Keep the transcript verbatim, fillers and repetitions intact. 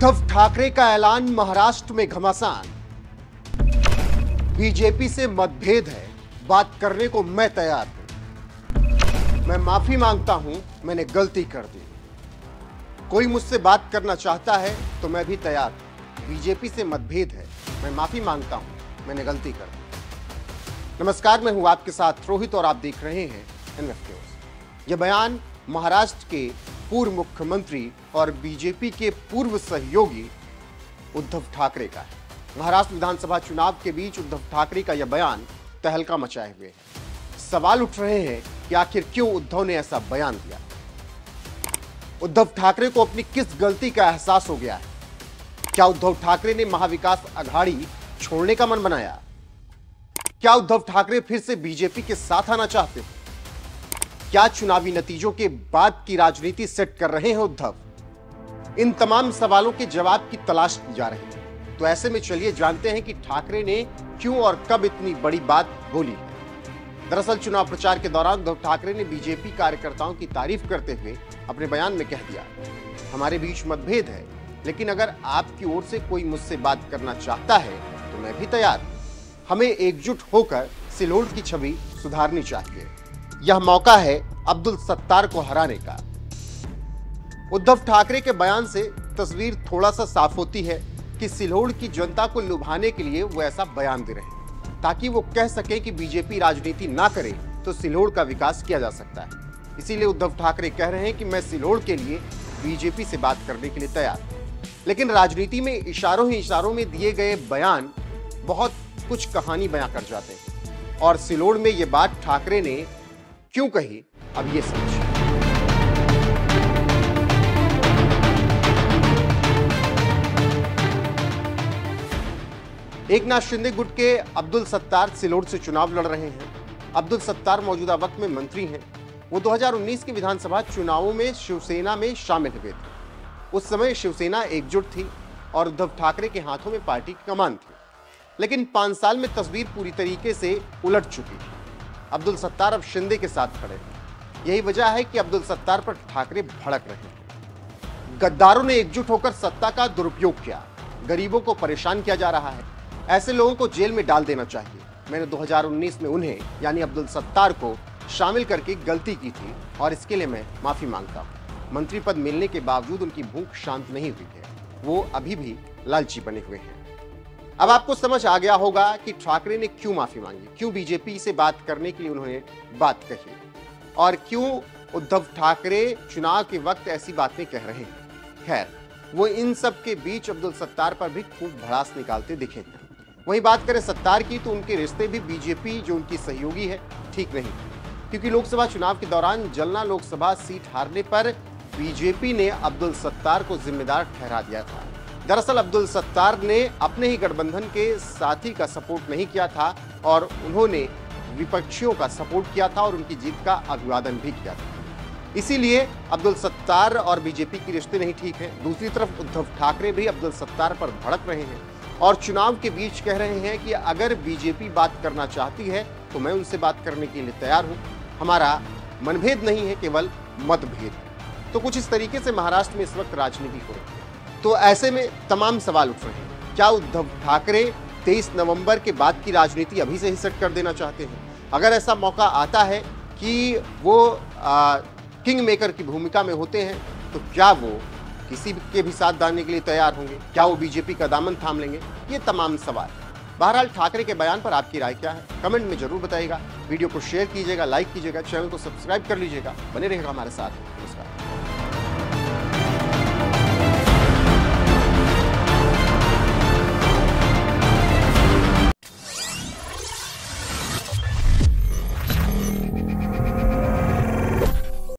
उद्धव ठाकरे का ऐलान महाराष्ट्र में घमासान। बीजेपी से मतभेद है, बात करने को मैं तैयार हूं। मैं माफी मांगता हूं, मैंने गलती कर दी। कोई मुझसे बात करना चाहता है तो मैं भी तैयार हूं। बीजेपी से मतभेद है, मैं माफी मांगता हूं, मैंने गलती कर दी। नमस्कार, मैं हूं आपके साथ रोहित और आप देख रहे हैं एनएफ न्यूज। यह बयान महाराष्ट्र के पूर्व मुख्यमंत्री और बीजेपी के पूर्व सहयोगी उद्धव ठाकरे का है। महाराष्ट्र विधानसभा चुनाव के बीच उद्धव ठाकरे का यह बयान तहलका मचाए हुए है। सवाल उठ रहे हैं कि आखिर क्यों उद्धव ने ऐसा बयान दिया। उद्धव ठाकरे को अपनी किस गलती का एहसास हो गया है? क्या उद्धव ठाकरे ने महाविकास अघाड़ी छोड़ने का मन बनाया? क्या उद्धव ठाकरे फिर से बीजेपी के साथ आना चाहते हैं? क्या चुनावी नतीजों के बाद की राजनीति सेट कर रहे हैं उद्धव? इन तमाम सवालों के जवाब की तलाश की जा रही है। तो ऐसे में चलिए जानते हैं कि ठाकरे ने क्यों और कब इतनी बड़ी बात बोली है। दरअसल चुनाव प्रचार के दौरान उद्धव ठाकरे ने बीजेपी कार्यकर्ताओं की तारीफ करते हुए अपने बयान में कह दिया, हमारे बीच मतभेद है, लेकिन अगर आपकी ओर से कोई मुझसे बात करना चाहता है तो मैं भी तैयार हूं। हमें एकजुट होकर सिलोड़ की छवि सुधारनी चाहिए। यह मौका है अब्दुल सत्तार को हराने का। उद्धव ठाकरे के बयान से तस्वीर थोड़ा सा साफ होती है कि सिलोड़ की जनता को लुभाने के लिए वो ऐसा बयान दे रहे हैं, ताकि वो कह सके कि बीजेपी राजनीति ना करे तो सिलोड़ का विकास किया जा सकता है। इसीलिए उद्धव ठाकरे कह रहे हैं कि मैं सिलोड़ के लिए बीजेपी से बात करने के लिए तैयार हूं। लेकिन राजनीति में इशारों ही इशारों में दिए गए बयान बहुत कुछ कहानी बयां कर जाते हैं, और सिलोड़ में ये बात ठाकरे ने क्यों कही, अब ये समझिए। एकनाथ शिंदे गुट के अब्दुल सत्तार सिलोड़ से चुनाव लड़ रहे हैं। अब्दुल सत्तार मौजूदा वक्त में मंत्री हैं। वो दो हज़ार उन्नीस के विधानसभा चुनावों में शिवसेना में शामिल हुए थे। उस समय शिवसेना एकजुट थी और उद्धव ठाकरे के हाथों में पार्टी की कमान थी। लेकिन पांच साल में तस्वीर पूरी तरीके से उलट चुकी थी। अब्दुल सत्तार अब शिंदे के साथ खड़े हैं। यही वजह है कि अब्दुल सत्तार पर ठाकरे भड़क रहे हैं। गद्दारों ने एकजुट होकर सत्ता का दुरुपयोग किया। गरीबों को परेशान किया जा रहा है। ऐसे लोगों को जेल में डाल देना चाहिए। मैंने दो हज़ार उन्नीस में उन्हें यानी अब्दुल सत्तार को शामिल करके गलती की थी और इसके लिए मैं माफी मांगता हूं। मंत्री पद मिलने के बावजूद उनकी भूख शांत नहीं हुई है। वो अभी भी लालची बने हुए हैं। अब आपको समझ आ गया होगा कि ठाकरे ने क्यों माफी मांगी, क्यों बीजेपी से बात करने के लिए उन्होंने बात कही, और क्यों उद्धव ठाकरे चुनाव के वक्त ऐसी बातें कह रहे हैं। खैर, वो इन सब के बीच अब्दुल सत्तार पर भी खूब भड़ास निकालते दिखे हैं। वहीं बात करें सत्तार की, तो उनके रिश्ते भी बीजेपी जो उनकी सहयोगी है ठीक नहीं, क्योंकि लोकसभा चुनाव के दौरान जलना लोकसभा सीट हारने पर बीजेपी ने अब्दुल सत्तार को जिम्मेदार ठहरा दिया था। दरअसल अब्दुल सत्तार ने अपने ही गठबंधन के साथी का सपोर्ट नहीं किया था और उन्होंने विपक्षियों का सपोर्ट किया था और उनकी जीत का अभिवादन भी किया था। इसीलिए अब्दुल सत्तार और बीजेपी के रिश्ते नहीं ठीक हैं। दूसरी तरफ उद्धव ठाकरे भी अब्दुल सत्तार पर भड़क रहे हैं और चुनाव के बीच कह रहे हैं कि अगर बीजेपी बात करना चाहती है तो मैं उनसे बात करने के लिए तैयार हूं। हमारा मनभेद नहीं है, केवल मतभेद है। तो कुछ इस तरीके से महाराष्ट्र में इस वक्त राजनीति हो रही है। तो ऐसे में तमाम सवाल उठ रहे हैं। क्या उद्धव ठाकरे तेईस नवंबर के बाद की राजनीति अभी से ही सेट कर देना चाहते हैं? अगर ऐसा मौका आता है कि वो आ, किंग मेकर की भूमिका में होते हैं, तो क्या वो किसी के भी साथ जाने के लिए तैयार होंगे? क्या वो बीजेपी का दामन थाम लेंगे? ये तमाम सवाल। बहरहाल ठाकरे के बयान पर आपकी राय क्या है, कमेंट में जरूर बताइएगा। वीडियो को शेयर कीजिएगा, लाइक कीजिएगा, चैनल को सब्सक्राइब कर लीजिएगा। बने रहेगा हमारे साथ। नमस्कार।